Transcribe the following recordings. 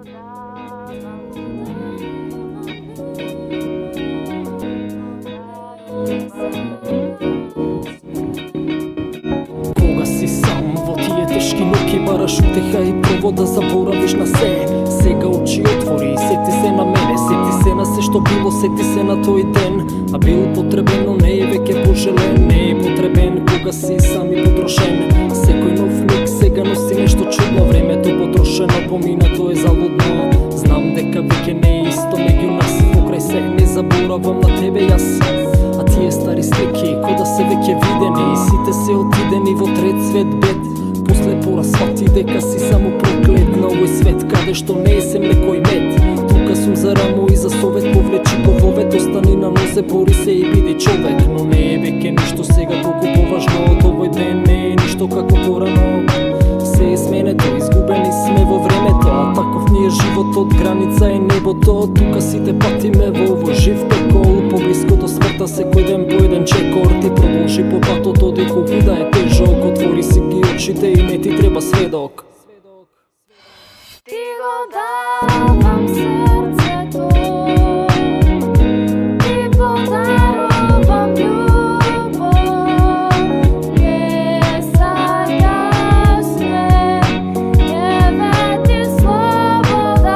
Кога си сам во тие тешки ноќи бараш утеха и пробо да заборавиш на се. Сега очи отвори, сети се на мене, сети се на се што било, сети се на тој ден. А бил потребен, но не е веќе пожелен, не е потребен кога си сам и потрошен. Секој нов миг сега носи нешто чудно, времето потрошено, поминато е залудно. Знам дека веќе не е исто меѓу нас, покрај се не заборавам на тебе јас. А тие стари слики, кода се веќе видени, сите се отидени во трет свет бед. После пора свати дека си само проклет на овој свет, каде што не е се млеко и мед. Тука сум за рамо и за совет, повлечи го вовет, остани на нозе, бори се и биди човек. Но не е веќе ништо сега толку поважно, од овој ден не е ништо како порано. Се е сменето, изгубени сме во времето, а таков ни е животот, граница е небото. Тука сите патиме во овој жив пекол, поблиско до смртта секој ден по еден чекор. Ти продолжи по патот, оди колку да е тежок, отвори си ги очите и не ти треба сведок. Ти го давам срцето, ти подарувам љубов, не сакаш ме, еве ти слобода.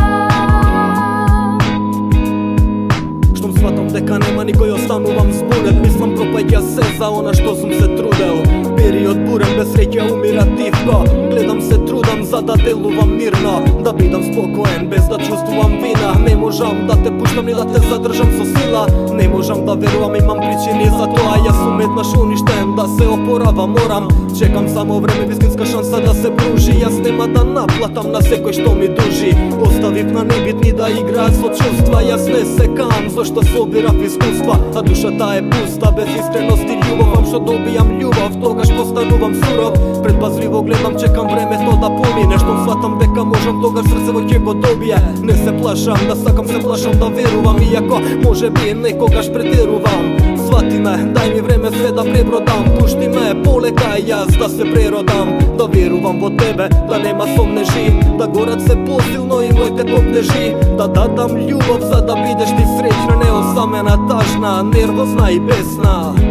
Штом сватам дека нема никој, останувам збунет. Мислам пропаѓа се за она што сум се трудел. Период бурен, без среќа умира тивко. Гледам се трудам за да делувам мирно, да бидам спокоен без да чувствувам вина. Не можам да те пуштам ни да те задржам со сила. Не можам да верувам, имам причини за тоа. Јас сум еднаш уништен, да се опоравам морам. Чекам само време, вистинска шанса да се пружи. Јас нема да наплатам на секој што ми дужи. Оставив на небитни да играат со чувства. Јас не се кам, зашто собирав искуства. А душата е пуста, без искреност и љубов. Ам што добијам љубов, тогаш постанувам суров. Предпазливо гледам, чекам времето да помине. Штом сватам дека можам, тогаш срцево ќе го добие. Не се плашам, да сакам, се плашам да верувам. Иако може би некогаш претерувам. Свати ме, дај ми време све да пребродам. Пушти ме полека и јас да се преродам. Да верувам во тебе, да нема сомнежи, да горат се посилно и моите копнежи. Да дадам љубов за да бидеш ти среќна, не осамена, тажна, нервозна и бесна.